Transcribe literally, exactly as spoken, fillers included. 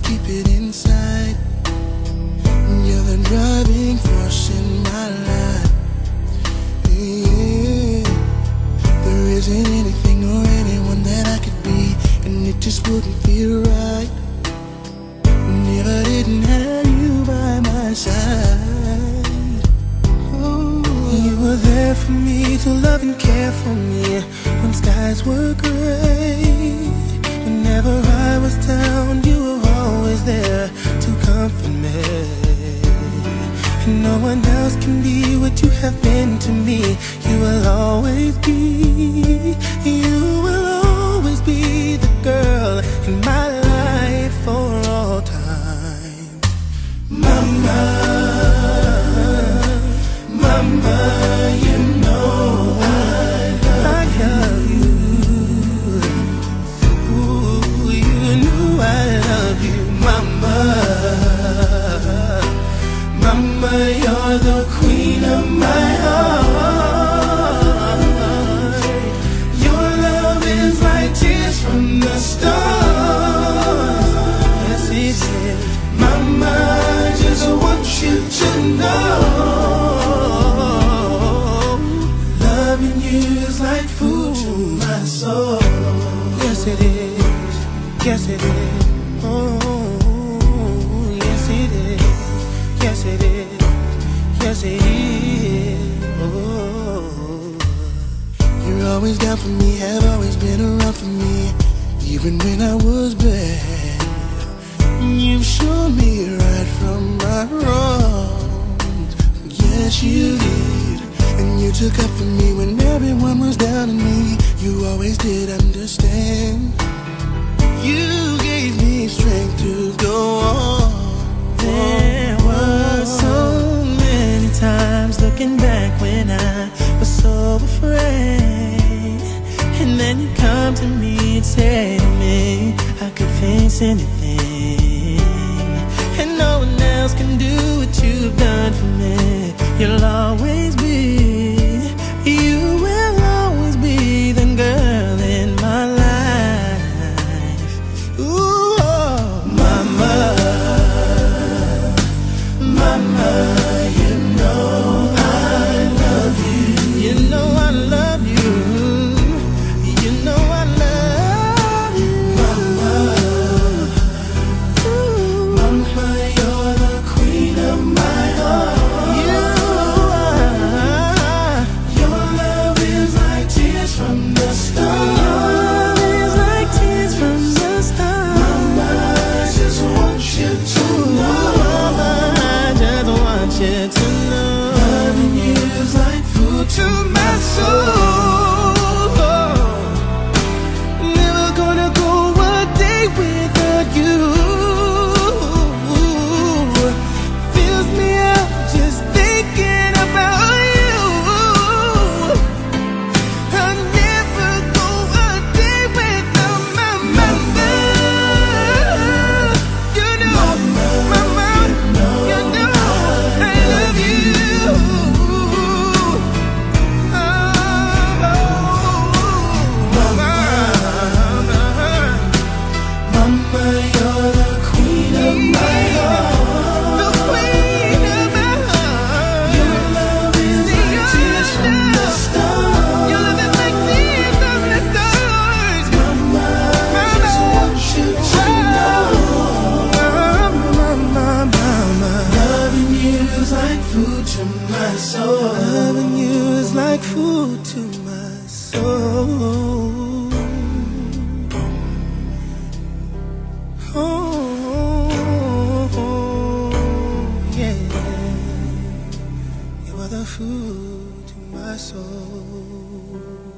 keep it inside. You're the driving force in my life. Yeah. There isn't anything or anyone that I could be, and it just wouldn't feel right if I didn't have you by my side. Oh. You were there for me to love and care for me when skies were gray. Whenever I was down, you were always there to comfort me. And no one else can be what you have been to me. You will always be, you will always be the girl in my life for all time. Mama, mama, you know I love you. Ooh, you know I love you, mama. Mama, you're the queen of my heart. Your love is like tears from the stars. Yes, it is. Mama, I just want you to know, loving you is like food to my soul. Yes, it is. Yes, it is. Oh, yes, it is. Yes, it is. Yes, it is. Oh. You're always down for me, have always been around for me, even when I was bad. You've shown me right from my wrongs. Yes, you did. And you took up for me when everyone was down on me. You always did understand. You gave me strength to go on. There were so many times looking back when I was so afraid, and then you come to me and say to me I could face anything, and no one else can do what you've done for me. You'll always be, you will always be the girl in my life. Ooh, oh, mama. Mama, you know I love you. You know I love you. You know I love you. Mama, ooh. Mama, you're the queen of my heart. You are. Your love is like tears from the stars. Your love is like tears from the stars. Mama, I just want you to know, you to know, loving you is like food to my soul. Never gonna go a day without you. Fills me up just thinking about you. I'll never go a day without my mama. You know, mama, you know loving you is like food to my soul. Oh, yeah. You are the food to my soul.